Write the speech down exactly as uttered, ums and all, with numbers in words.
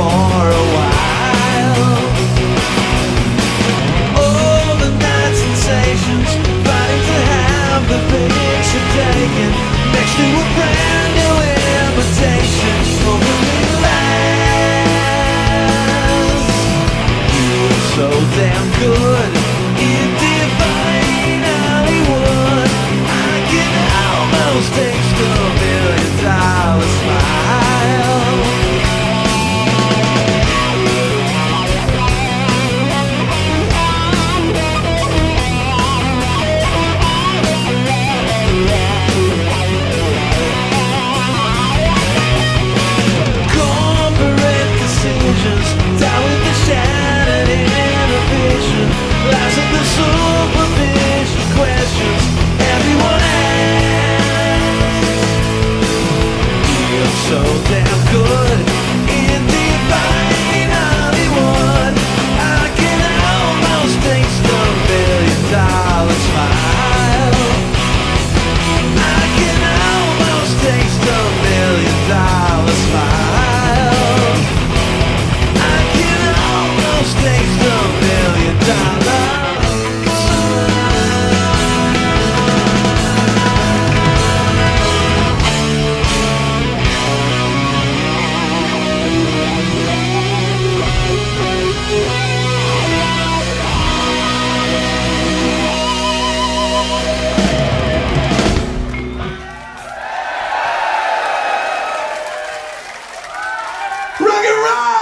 for a while. All the night sensations, fighting to have the picture taken next to a brand new invitation for moving glass. You were so damn good in divine Hollywood. I can almost taste a million dollar smile. Corporate decisions, down with the shattered inhibition, lies in the superficial questions everyone asks. You're so damn good in divine Hollywood. I can almost taste a million dollar smile. I can almost taste a million dollar smile. I can almost taste a million dollar rock and roll!